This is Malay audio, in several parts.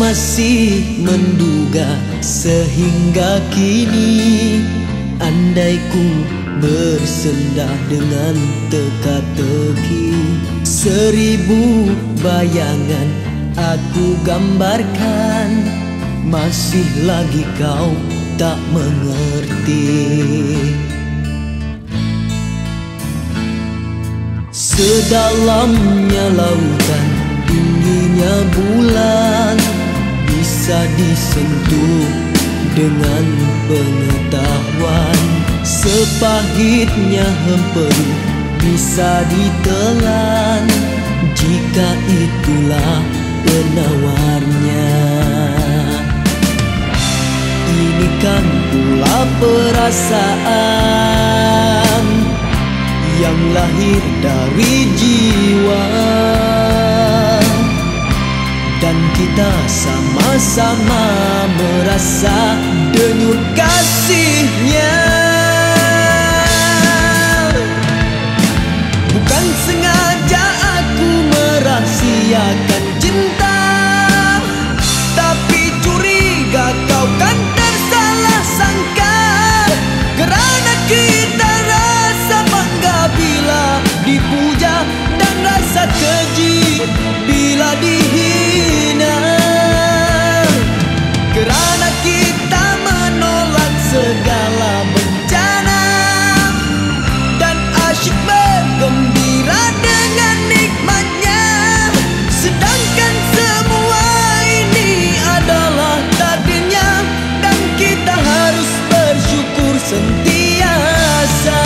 masih menduga sehingga kini, andai ku bersendah dengan teka-teki, 1000 bayangan aku gambarkan, masih lagi kau tak mengerti. Sedalamnya lautan, tingginya bulan, bisa disentuh dengan pengetahuan. Sepahitnya hempedu bisa ditelan, jika itulah penawarnya. Ini kan pula perasaan yang lahir dari jiwa, dan kita sama-sama merasa denyut kasihnya. Bukan sengaja aku merahsiakan cinta, tapi curiga kau kan tersalah sangka. Kerana kita rasa bangga bila dipuja, dan rasa keji bila dihina. Kerana kita menolak segala bencana, dan asyik bergembira dengan nikmatnya. Sedangkan semua ini adalah takdirnya, dan kita harus bersyukur sentiasa.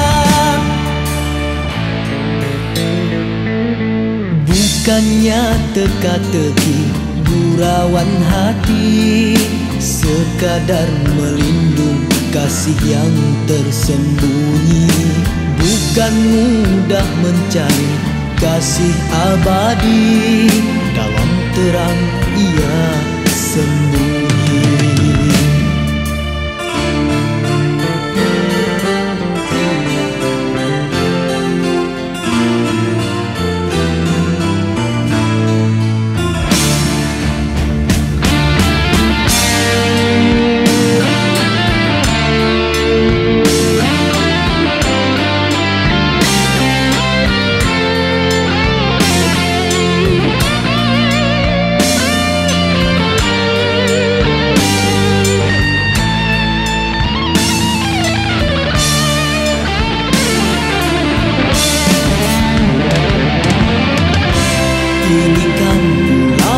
Bukannya teka-teki, gurauan hati, sekadar melindung kasih yang tersembunyi. Bukan mudah mencari kasih abadi, dalam terang ia sembunyi. Ini kan pula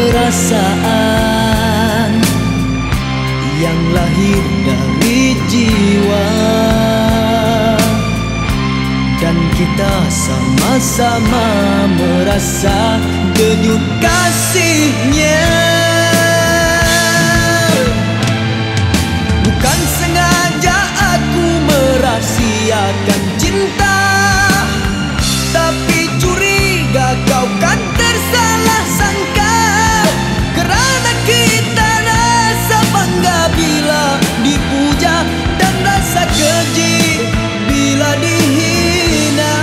perasaan yang lahir dari jiwa, dan kita sama-sama merasa denyut kasihnya. Bukan sengaja aku merahsiakan cinta, tapi curiga kau kan tersalah sangka. Kerana kita rasa bangga bila dipuja, dan rasa keji bila dihina.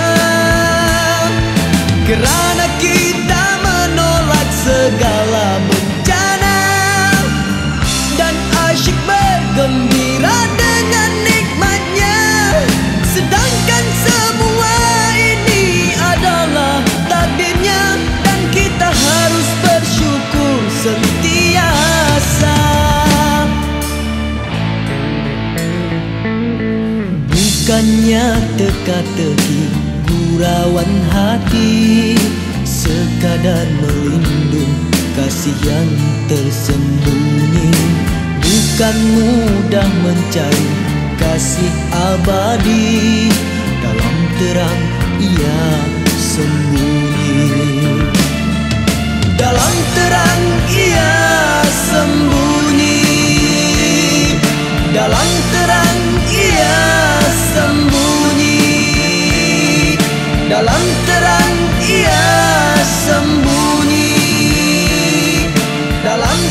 Kerana kita menolak segala bencana, dan asyik bergembira dengan nikmatnya. Sedangkan semua ini adalah takdirnya, dan kita harus bersyukur sentiasa. Bukannya teka-teki, gurauan hati, sekadar melindung kasih yang tersembunyi. Bukan mudah mencari kasih abadi, dalam terang ia sembunyi. Dalam terang ia sembunyi, dalam terang ia sembunyi, dalam terang ia sembunyi, dalam